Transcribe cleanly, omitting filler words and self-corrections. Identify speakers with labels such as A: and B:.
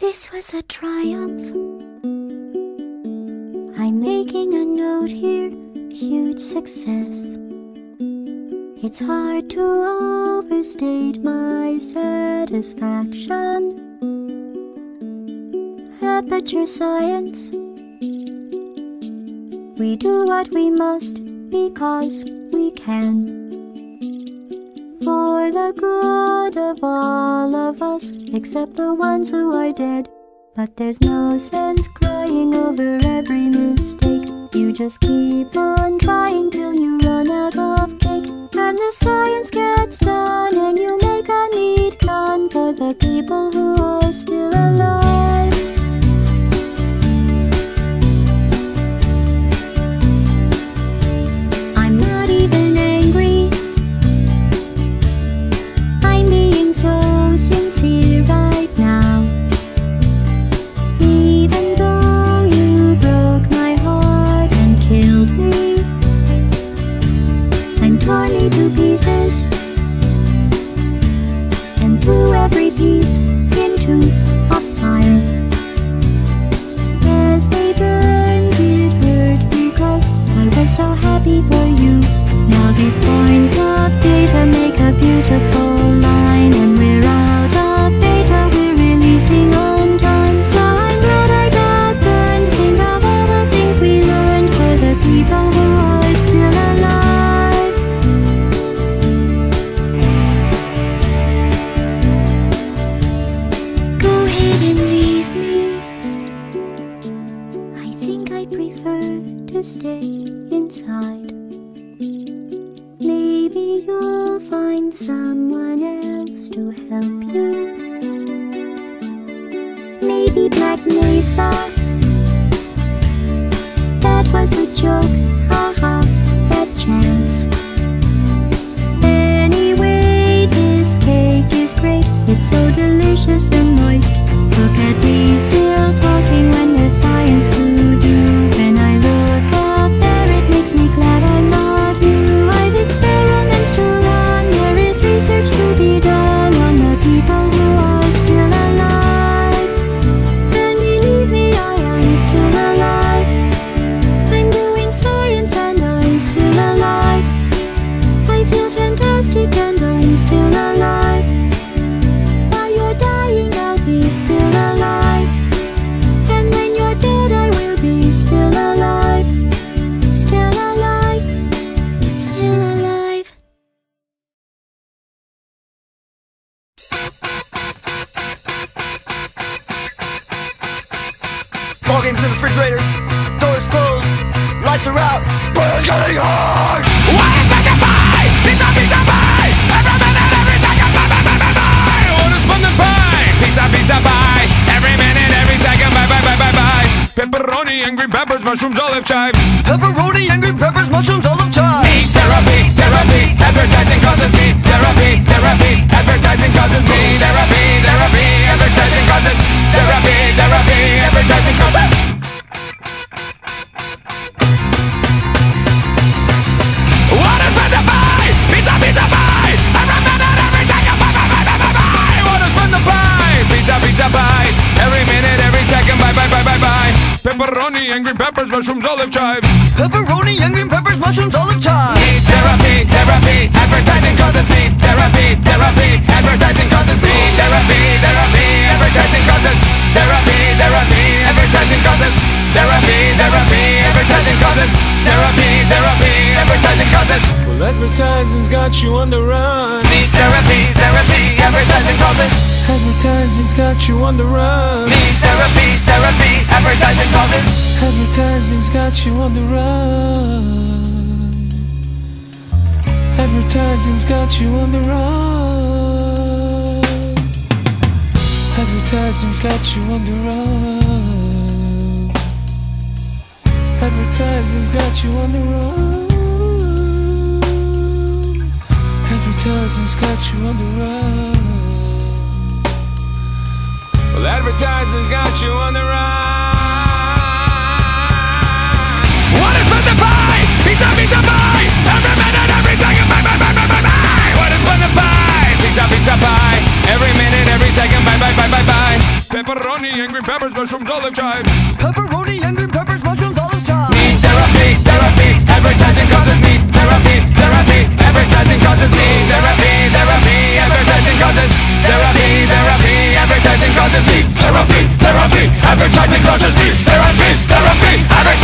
A: This was a triumph. I'm making a note here, huge success. It's hard to overstate my satisfaction. Aperture science. We do what we must because we can. For the good of all of us, except the ones who are dead. But there's no sense crying over every mistake. You just keep on trying till you run out of cake. And the science gets done and you make a neat gun for the people who are still alive. I'm not even angry. I'm being so sincere right now. Even though you broke my heart and killed me and tore me to pieces and threw every piece into a fire. As they burned, it hurt because I was so happy for you. Now these points of data make a beautiful line, and we're out of data, we're releasing on time. So I'm glad I got burned. Think of all the things we learned for the people who are still alive. Go ahead and leave me. I think I prefer to stay inside. Maybe you'll find someone else to help you. Maybe Black Mesa. That was a joke, haha, that chance. Anyway, this cake is great. It's so delicious and moist. Look at me still talking when there's science to do. When I look up there, it makes me glad I'm not you. I've experiments to run. There is research to be done on the people who are still alive. And believe me, I am still alive. I'm doing science and I'm still alive. I feel fantastic and I'm still alive. While you're dying, I'll be still alive. And when you're dead, I will be still alive. Still alive. Still alive.
B: Ball game's in the refrigerator, doors closed, lights are out, but it's getting hard!
C: What is meant to buy? Pizza, pizza, buy! Every minute, every second, buy, buy, buy, buy, buy! What is fun to buy? Pizza, pizza, buy! Every minute, every second, buy, buy, buy, buy, buy! Pepperoni and green peppers, mushrooms, olive chive.
B: Pepperoni and green peppers, mushrooms, olive chive.
C: Me therapy, therapy, advertising causes me therapy, therapy, advertising causes me therapy, therapy, advertising causes therapy, therapy, advertising causes. What is meant to buy? Pizza, pizza, buy! Every minute, every second, buy, buy, buy, buy, buy, buy! What is meant to buy? Pizza, pizza, buy! Every minute, every second, buy, buy, buy, buy, buy! Pepperoni and green peppers, mushrooms, olive chive.
B: Pepperoni and green peppers, mushrooms, olive chive.
C: Me therapy, therapy, advertising causes me therapy, therapy, advertising causes me therapy, therapy, advertising causes therapy, therapy, advertising causes therapy, therapy, advertising causes therapy, therapy, advertising causes.
D: Well, advertising's got you on the run.
C: Me therapy, therapy, advertising causes.
D: Advertising's got you on the run.
C: Me therapy, therapy, advertising causes.
D: Advertising's got you on the run. Advertising's got you on the run. Advertising's got you on the run. Advertising's got you on the run. Advertising's got you on the run. Well, advertising's got you on the run.
C: What is fun to buy? Pizza, pizza, buy! Every minute, every second, buy, buy, buy, buy, buy, buy! What is fun to buy? Pizza, pizza, buy! Every minute, every second, buy, buy, buy, buy, buy! Pepperoni and green peppers, mushrooms, olive chive.
B: Pepperoni and green peppers, mushrooms, olive chive.
C: Need therapy, therapy, advertising causes need therapy, therapy, advertising causes need therapy, therapy, advertising causes therapy, therapy, advertising causes need therapy, therapy, advertising causes need therapy, therapy, advertising